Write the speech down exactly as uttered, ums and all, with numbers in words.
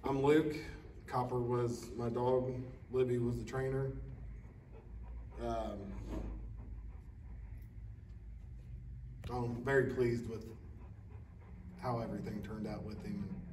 I'm Luke. Copper was my dog. Libby was the trainer. Um, I'm very pleased with how everything turned out with him.